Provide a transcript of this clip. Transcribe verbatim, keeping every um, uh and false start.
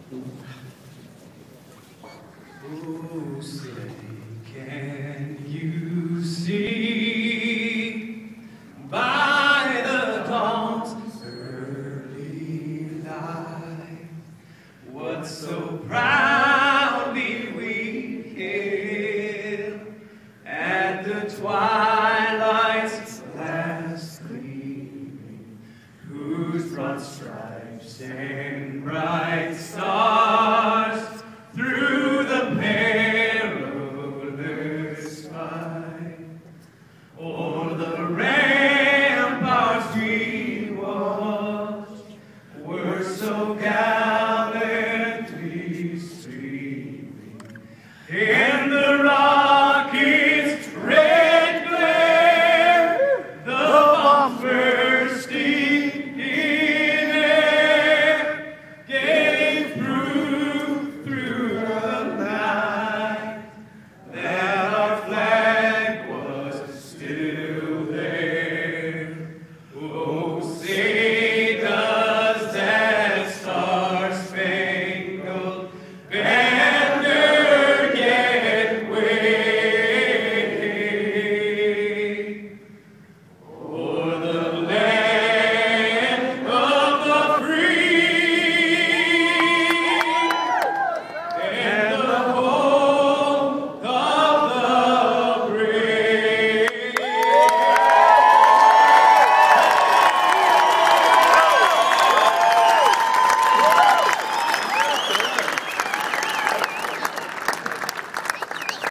Oh, say, can you see by the dawn's early light what so proudly we hailed at the twilight's last gleaming, whose broad stripes and bright stars